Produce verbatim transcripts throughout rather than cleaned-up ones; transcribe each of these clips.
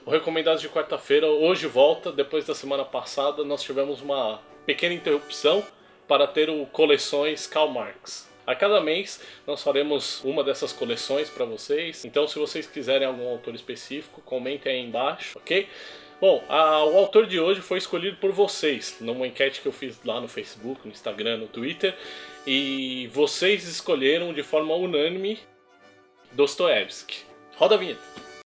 O Recomendados de quarta-feira hoje volta. Depois da semana passada nós tivemos uma pequena interrupção para ter o Coleções Karl Marx. A cada mês nós faremos uma dessas coleções para vocês. Então se vocês quiserem algum autor específico, comentem aí embaixo, ok? Bom, a, o autor de hoje foi escolhido por vocês, numa enquete que eu fiz lá no Facebook, no Instagram, no Twitter. E vocês escolheram de forma unânime Dostoiévski. Roda a vinheta.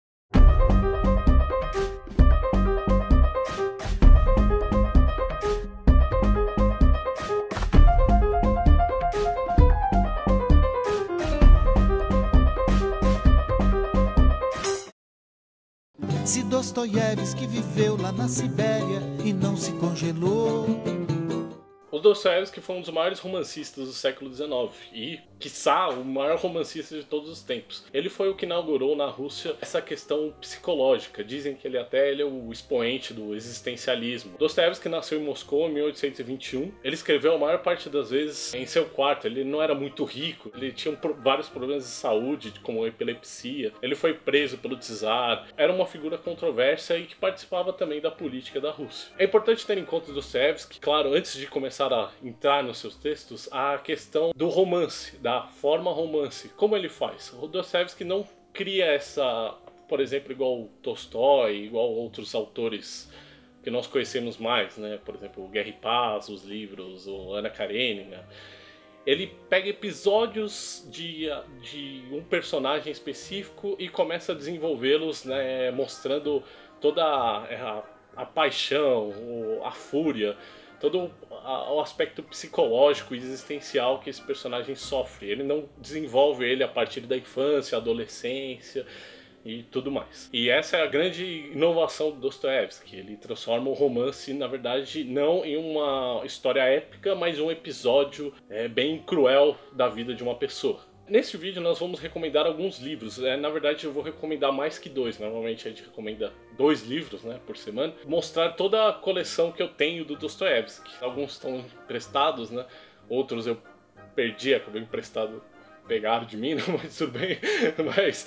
Se Dostoiévski viveu lá na Sibéria e não se congelou. O Dostoiévski foi um dos maiores romancistas do século dezenove e, quiçá, o maior romancista de todos os tempos. Ele foi o que inaugurou na Rússia essa questão psicológica. Dizem que ele até ele é o expoente do existencialismo. Dostoiévski nasceu em Moscou em mil oitocentos e vinte e um. Ele escreveu a maior parte das vezes em seu quarto. Ele não era muito rico. Ele tinha vários problemas de saúde, como epilepsia. Ele foi preso pelo czar. Era uma figura controversa e que participava também da política da Rússia. É importante ter em conta Dostoiévski, claro, antes de começar a entrar nos seus textos, a questão do romance, da forma romance. Como ele faz? O Dostoiévski não cria essa, por exemplo, igual o Tolstói, igual outros autores que nós conhecemos mais, né? Por exemplo, Guerra e Paz, os livros, o Ana Karenina. Ele pega episódios de, de um personagem específico e começa a desenvolvê-los, né? Mostrando toda a, a, a paixão, a fúria, todo o aspecto psicológico e existencial que esse personagem sofre. Ele não desenvolve ele a partir da infância, adolescência e tudo mais. E essa é a grande inovação do Dostoiévski. Ele transforma o romance, na verdade, não em uma história épica, mas um episódio é, bem cruel da vida de uma pessoa. Neste vídeo nós vamos recomendar alguns livros. É, na verdade eu vou recomendar mais que dois. Normalmente a gente recomenda dois livros, né, por semana. Mostrar toda a coleção que eu tenho do Dostoiévski. Alguns estão emprestados, né? Outros eu perdi, acabei emprestado, pegaram de mim, mas tudo bem. Mas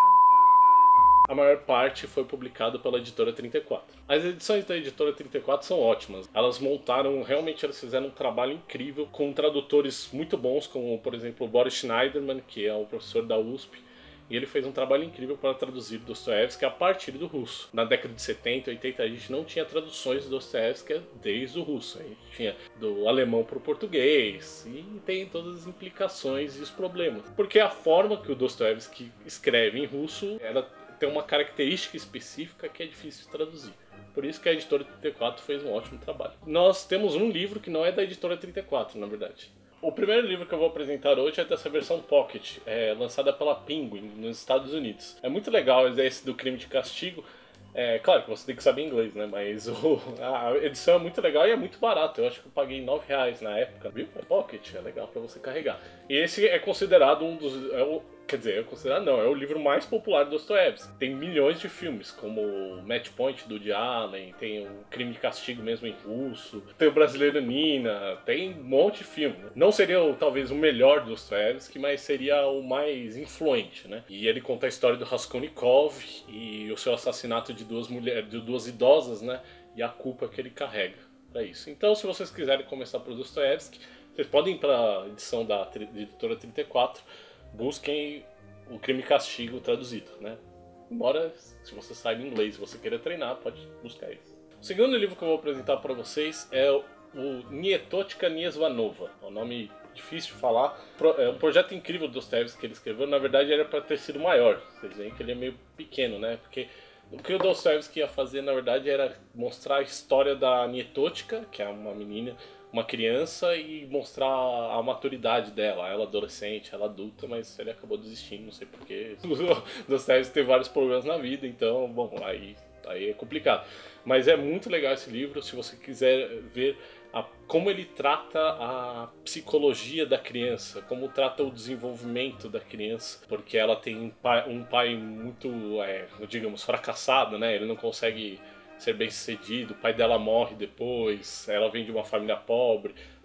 a maior parte foi publicado pela Editora trinta e quatro. As edições da Editora trinta e quatro são ótimas. Elas montaram, realmente elas fizeram um trabalho incrível com tradutores muito bons, como por exemplo o Boris Schneiderman, que é o professor da U S P. E ele fez um trabalho incrível para traduzir Dostoiévski a partir do russo. Na década de setenta, oitenta, a gente não tinha traduções de Dostoiévski desde o russo. A gente tinha do alemão para o português. E tem todas as implicações e os problemas. Porque a forma que o Dostoiévski escreve em russo, ela tem uma característica específica que é difícil de traduzir. Por isso que a Editora trinta e quatro fez um ótimo trabalho. Nós temos um livro que não é da Editora trinta e quatro, na verdade. O primeiro livro que eu vou apresentar hoje é dessa versão Pocket, é, lançada pela Penguin, nos Estados Unidos. É muito legal esse do Crime de Castigo. É claro que você tem que saber inglês, né? Mas o, a edição é muito legal e é muito barato. Eu acho que eu paguei nove reais na época, viu? É Pocket, é legal pra você carregar. E esse é considerado um dos... É o, quer dizer, é considerado não, é o livro mais popular do Dostoiévski. Tem milhões de filmes, como o Match Point do Woody Allen, tem o Crime de Castigo mesmo em russo, tem o Brasileiro Nina, tem um monte de filme. Não seria talvez o melhor do Dostoiévski, mas seria o mais influente, né? E ele conta a história do Raskolnikov e o seu assassinato de duas mulheres, de duas idosas, né? E a culpa que ele carrega para isso. Então, se vocês quiserem começar por Dostoiévski, vocês podem ir para a edição da Editora trinta e quatro, busquem o Crime e Castigo traduzido, né? Embora, se você saiba inglês e você queira treinar, pode buscar isso. O segundo livro que eu vou apresentar para vocês é o Nietochka Niezvanova. É um nome difícil de falar. É um projeto incrível do Dostoiévski que ele escreveu. Na verdade, era para ter sido maior. Vocês veem que ele é meio pequeno, né? Porque o que o Dostoiévski ia fazer, na verdade, era mostrar a história da Nietochka, que é uma menina, uma criança, e mostrar a maturidade dela, ela adolescente, ela adulta, mas ele acabou desistindo, não sei porquê. O Dostoiévski teve vários problemas na vida, então, bom, aí, aí é complicado. Mas é muito legal esse livro, se você quiser ver a, como ele trata a psicologia da criança, como trata o desenvolvimento da criança, porque ela tem um pai, um pai muito, é, digamos, fracassado, né? Ele não consegue ser bem sucedido, o pai dela morre depois, ela vem de uma família pobre,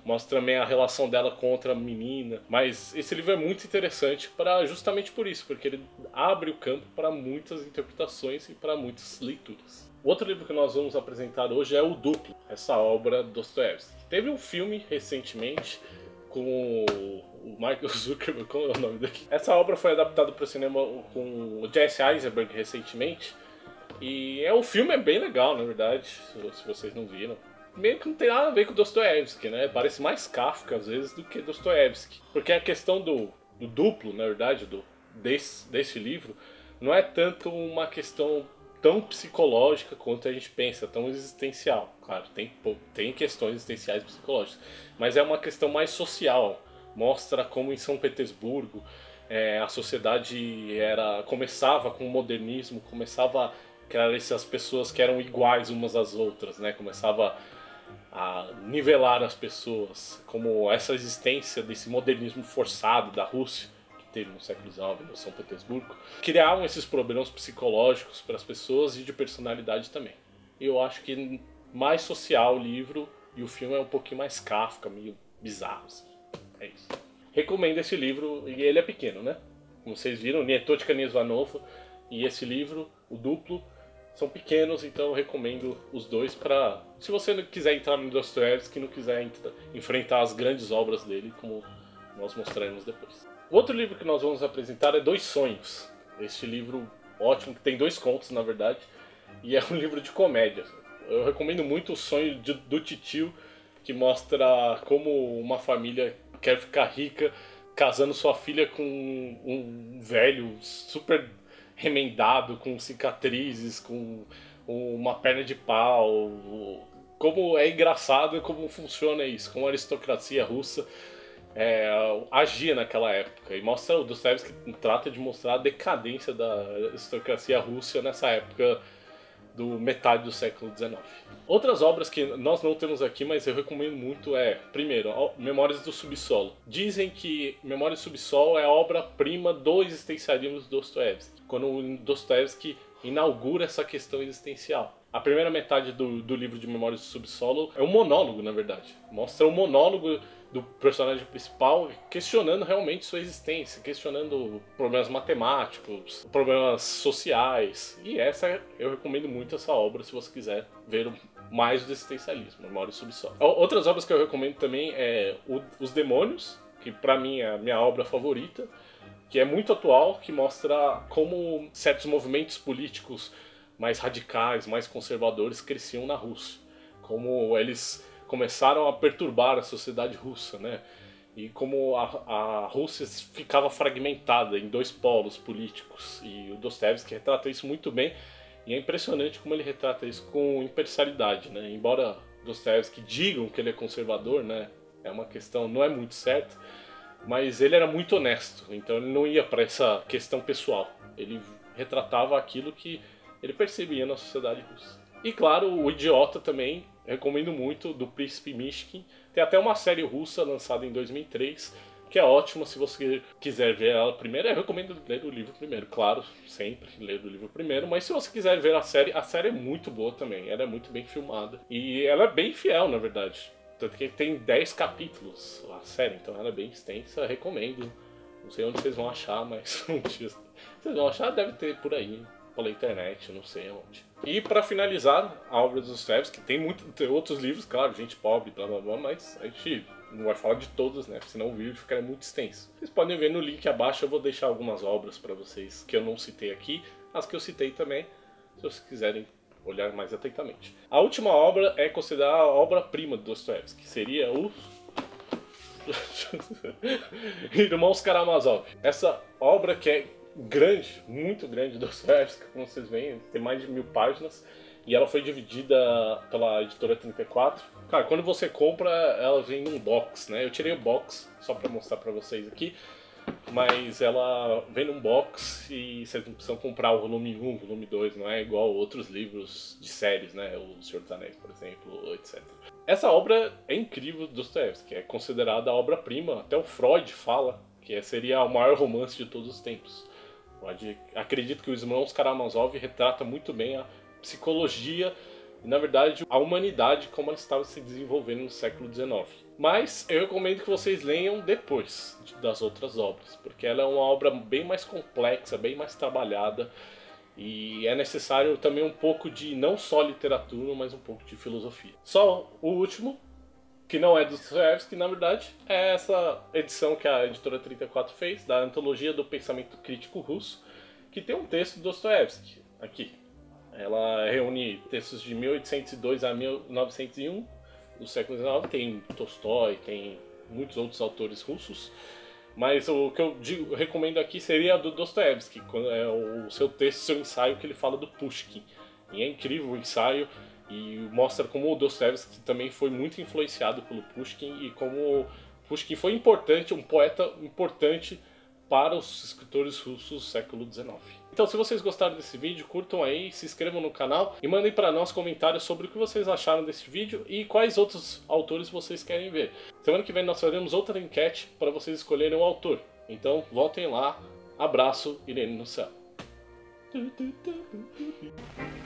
mostra também a relação dela com outra menina. Mas esse livro é muito interessante para justamente por isso, porque ele abre o campo para muitas interpretações e para muitas leituras. O outro livro que nós vamos apresentar hoje é O Duplo, essa obra do Dostoiévski. Teve um filme recentemente com o Michael Zuckerberg, qual é o nome dele? Essa obra foi adaptada para o cinema com o Jesse Eisenberg recentemente. E é, o filme é bem legal, na verdade, se vocês não viram. Meio que não tem nada a ver com Dostoiévski, né? Parece mais Kafka, às vezes, do que Dostoiévski. Porque a questão do, do duplo, na verdade, do, desse, desse livro, não é tanto uma questão tão psicológica quanto a gente pensa, tão existencial. Claro, tem, tem questões existenciais e psicológicas, mas é uma questão mais social. Mostra como em São Petersburgo é, a sociedade era, começava com o modernismo, começava a criar essas pessoas que eram iguais umas às outras, né? Começava a nivelar as pessoas, como essa existência desse modernismo forçado da Rússia, teve no século dezenove, no São Petersburgo, criavam esses problemas psicológicos para as pessoas e de personalidade também. Eu acho que mais social o livro e o filme é um pouquinho mais Kafka, meio bizarro, assim. É isso. Recomendo esse livro, e ele é pequeno, né? Como vocês viram, Nietochka Nesvanova e esse livro, O Duplo, são pequenos, então eu recomendo os dois para, se você não quiser entrar no Dostoiévski, não quiser entra, enfrentar as grandes obras dele, como nós mostraremos depois. O outro livro que nós vamos apresentar é Dois Sonhos. Este livro ótimo, que tem dois contos, na verdade, e é um livro de comédia. Eu recomendo muito O Sonho de, do Titio, que mostra como uma família quer ficar rica, casando sua filha com um velho super remendado, com cicatrizes, com uma perna de pau. Como é engraçado como funciona isso, como a aristocracia russa É, agia naquela época, e mostra, o Dostoiévski trata de mostrar a decadência da aristocracia russa nessa época do metade do século dezenove. Outras obras que nós não temos aqui, mas eu recomendo muito é, primeiro, Memórias do Subsolo. Dizem que Memórias do Subsolo é a obra-prima do existencialismo do Dostoiévski, quando o Dostoiévski inaugura essa questão existencial. A primeira metade do, do livro de Memórias do Subsolo é um monólogo, na verdade. Mostra um monólogo do personagem principal questionando realmente sua existência, questionando problemas matemáticos, problemas sociais. E essa, eu recomendo muito essa obra se você quiser ver mais do existencialismo, Memórias do Subsolo. Outras obras que eu recomendo também é Os Demônios, que pra mim é a minha obra favorita, que é muito atual, que mostra como certos movimentos políticos mais radicais, mais conservadores cresciam na Rússia. Como eles começaram a perturbar a sociedade russa, né? E como a, a Rússia ficava fragmentada em dois polos políticos. E o Dostoiévski retrata isso muito bem. E é impressionante como ele retrata isso com imparcialidade, né? Embora Dostoiévski digam que ele é conservador, né? É uma questão, não é muito certa. Mas ele era muito honesto, então ele não ia para essa questão pessoal. Ele retratava aquilo que ele percebia na sociedade russa. E claro, O Idiota também, recomendo muito, do Príncipe Mishkin. Tem até uma série russa lançada em dois mil e três, que é ótima se você quiser ver ela primeiro. Eu recomendo ler o livro primeiro, claro, sempre ler o livro primeiro. Mas se você quiser ver a série, a série é muito boa também, ela é muito bem filmada. E ela é bem fiel, na verdade. Tanto que tem dez capítulos a série, então ela é bem extensa, recomendo. Não sei onde vocês vão achar, mas um dia vocês vão achar, deve ter por aí, pela internet, não sei aonde. E para finalizar, a obra dos Dostoiévski, tem, muito, tem outros livros, claro, gente pobre, blá blá blá, mas a gente não vai falar de todos, né? Senão o vídeo ficaria muito extenso. Vocês podem ver no link abaixo, eu vou deixar algumas obras para vocês que eu não citei aqui, as que eu citei também, se vocês quiserem olhar mais atentamente. A última obra é considerada a obra-prima do Dostoiévski, que seria o Irmãos Karamazov. Essa obra que é grande, muito grande, do Dostoiévski, como vocês veem, tem mais de mil páginas, e ela foi dividida pela editora trinta e quatro. Cara, quando você compra, ela vem num box, né? Eu tirei o box só pra mostrar pra vocês aqui, mas ela vem num box e vocês não precisam comprar o volume um, volume dois, não é igual outros livros de séries, né? O Senhor dos Anéis, por exemplo, etcétera. Essa obra é incrível do Dostoiévski, é considerada a obra-prima, até o Freud fala que seria o maior romance de todos os tempos. Freud, acredito que os Irmãos Karamazov retrata muito bem a psicologia e, na verdade, a humanidade como ela estava se desenvolvendo no século dezenove. Mas eu recomendo que vocês leiam depois das outras obras, porque ela é uma obra bem mais complexa, bem mais trabalhada, e é necessário também um pouco de não só literatura, mas um pouco de filosofia. Só o último, que não é do Dostoiévski, na verdade, é essa edição que a editora trinta e quatro fez, da Antologia do Pensamento Crítico Russo, que tem um texto do Dostoiévski aqui. Ela reúne textos de mil oitocentos e dois a mil novecentos e um, do século dezenove, tem Tolstói, tem muitos outros autores russos, mas o que eu digo, eu recomendo aqui seria do Dostoiévski, é o seu texto, seu ensaio que ele fala do Pushkin. E é incrível o ensaio e mostra como o Dostoiévski também foi muito influenciado pelo Pushkin e como Pushkin foi importante, um poeta importante para os escritores russos do século dezenove. Então, se vocês gostaram desse vídeo, curtam aí, se inscrevam no canal e mandem para nós comentários sobre o que vocês acharam desse vídeo e quais outros autores vocês querem ver. Semana que vem nós faremos outra enquete para vocês escolherem o autor. Então, voltem lá. Abraço, Irene no céu.